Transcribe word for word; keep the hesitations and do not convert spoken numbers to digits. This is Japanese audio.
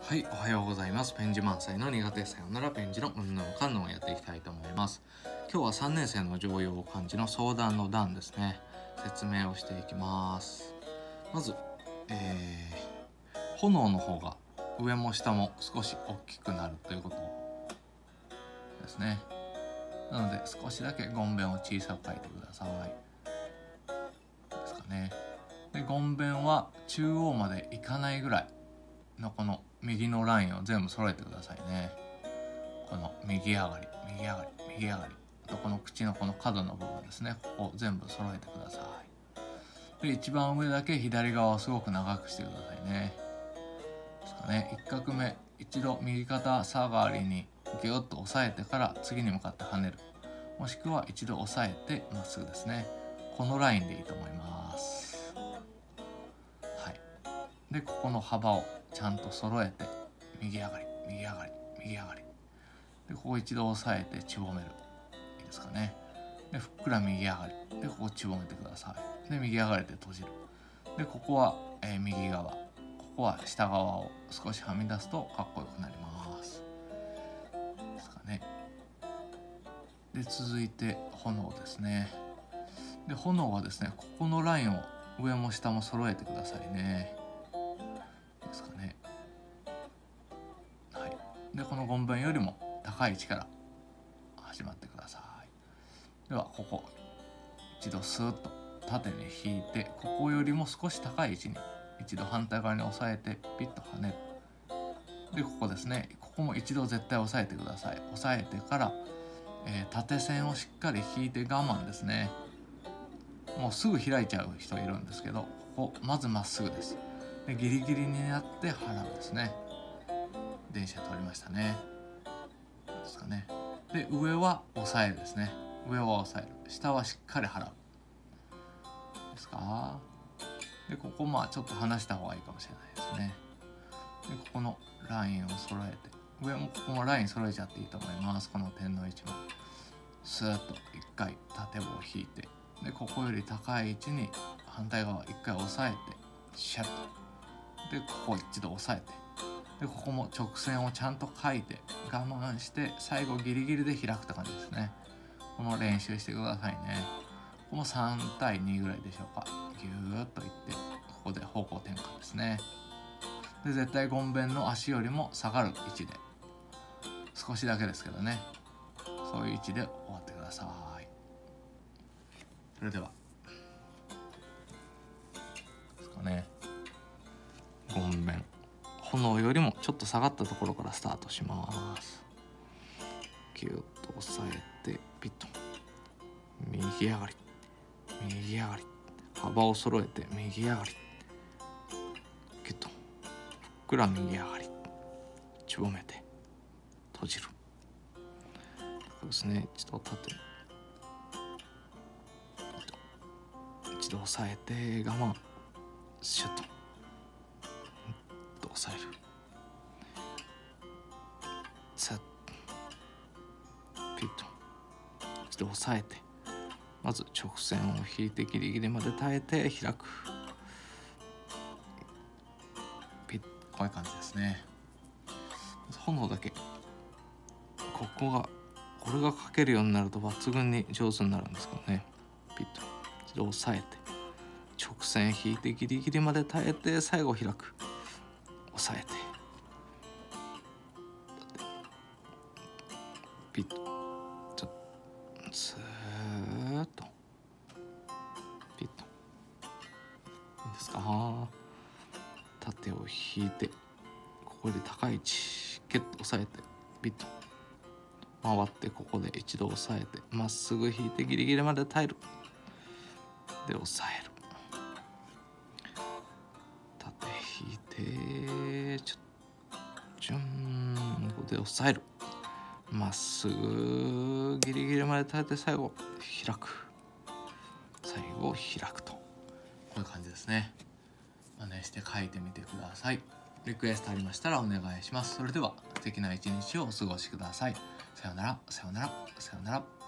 はい、おはようございます。ペン字満載の苦手さよならペン字のうんぬんかんぬんをやっていきたいと思います。今日はさんねん生の常用漢字の相談の段ですね。説明をしていきます。まず、えー、炎の方が上も下も少し大きくなるということですね。なので少しだけゴンベンを小さく書いてください。ですかね。で、ゴンベンは中央までいかないぐらいのこの右のラインを全部揃えてくださいね。この右上がり右上がり右上がり、あとこの口のこの角の部分ですね、ここ全部揃えてください。で、一番上だけ左側をすごく長くしてくださいね。ですかね。一画目一度右肩下がりにギュッと押さえてから次に向かって跳ねる、もしくは一度押さえてまっすぐですね。このラインでいいと思います。はい。で、ここの幅をちゃんと揃えて右上がり右上がり右上がりで、ここ一度押さえてちぼめる、いいですかね。で、ふっくら右上がりで、ここちぼめてください。で、右上がりで閉じる。で、ここは、えー、右側、ここは下側を少しはみ出すとかっこよくなりますですかね。で、続いて炎ですね。で、炎はですね、ここのラインを上も下も揃えてくださいね。ですかね。はい。で、このゴンベンよりも高い位置から始まってください。では、ここ一度スーッと縦に引いて、ここよりも少し高い位置に一度反対側に押さえてピッと跳ねる。で、ここですね、ここも一度絶対押さえてください。押さえてから、えー、縦線をしっかり引いて我慢ですね。もうすぐ開いちゃう人いるんですけど、ここまずまっすぐです。で、ギリギリになって払うですね。電車通りましたね。ですかね。で、上は押さえるですね。上は押さえる、下はしっかり払うですか。で、ここまあちょっと離した方がいいかもしれないですね。で、ここのラインを揃えて、上もここもライン揃えちゃっていいと思います。この点の位置もスーッと一回縦棒を引いて、で、ここより高い位置に反対側一回押さえてシャッと、で、ここ一度押さえて、で、ここも直線をちゃんと書いて我慢して最後ギリギリで開くって感じですね。この練習してくださいね。ここもさんたいにぐらいでしょうか。ギューッといって、ここで方向転換ですね。で、絶対ゴンベンの足よりも下がる位置で、少しだけですけどね、そういう位置で終わってください。それではですかね。ゴンベン、炎よりもちょっと下がったところからスタートします。ギュッと押さえてピッと右上がり右上がり、幅を揃えて右上がりギュッとふっくら右上がり、ちぼめて閉じる。そうですね。一度縦に一度押さえて我慢、シュッとと押さえる、さっピッと一度押さえて、まず直線を引いてギリギリまで耐えて開く、ピッ、こういう感じですね。炎だけここがこれが書けるようになると抜群に上手になるんですけどね。ピッと一度押さえて直線引いてギリギリまで耐えて最後開く、押さえてピッとちょっとスーッとピッと、いいですか。縦を引いてここで高い位置キュッと押さえてピッと回って、ここで一度押さえてまっすぐ引いてギリギリまで耐える、で押さえる、縦引いてちょっちゅん、ここで押さえる、まっすぐギリギリまで耐えて最後開く、最後開くと、こういう感じですね。真似して書いてみてください。リクエストありましたらお願いします。それでは素敵な一日をお過ごしください。さよなら、さよなら、さよなら。